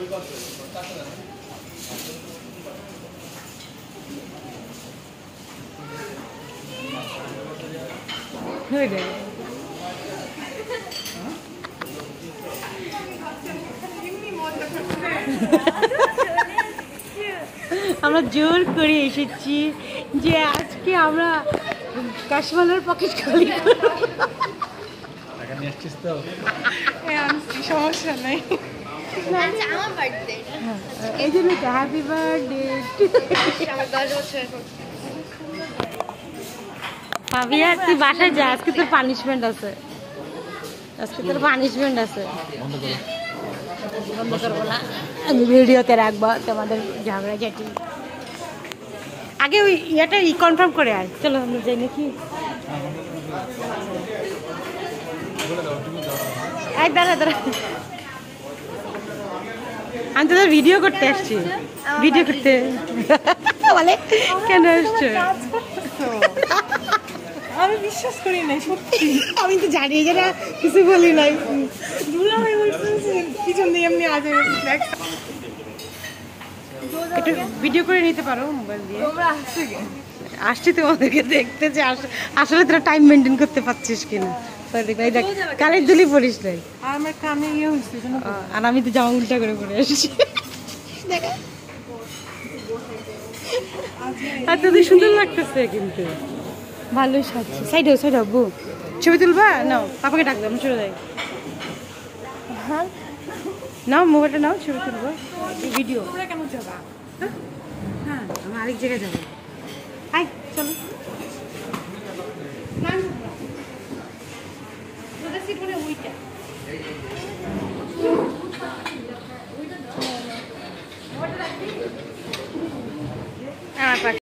আমরা জোর করে এসেছি যে আজকে আমরা কাশমালার পকেট খালি সমস্যা নাই এই জন্য হ্যাপি বার্থডে পাবিয়া, তুই বাসায় যা, আজকে তোর পানিশমেন্ট আছে, আজকে তোর পানিশমেন্ট আছে। বন্ধ করবো না, আমি ভিডিওতে রাখবো তোমাদের ঝগড়া ঝাঁটি। আগে ওই ইয়েটা কনফার্ম করে আয়, চলো আমরা যাই নাকি। এক দাঁড়া দাঁড়া, আমি তোদের ভিডিও করতে আসছি, ভিডিও করতে বলে কেন আসছো? আমি বিশ্বাস করি নাই সত্যি, আমি তো জানি যে না, কিছু বলি নাই। দুলাভাই বলতেছে পিছন দিয়ে এমনি আজ একটু ভিডিও করে নিতে পারো মোবাইল দিয়ে। আসছি তোমাদেরকে দেখতে, যে আসলে তোরা টাইম মেনটেন করতে পারছিস কিনা। কানের দুলি পড়িস নাই, আমার কানে ইয়ে হয়েছে, আর আমি তো জামা উল্টা করে পরে আসছি। আর তোদের সুন্দর লাগতেছে, কিন্তু ভালোই সাজছে। সাইড সাইড হবু, ছবি তুলবা? নাও, পাপাকে ডাক দাও, আমি চলে যাই। নাও মোবাইলটা নাও, ছবি তুলবো, ভিডিও। কেন যাবা? হ্যাঁ, আমি আরেক জায়গায় যাবো। আয় চলো। আমার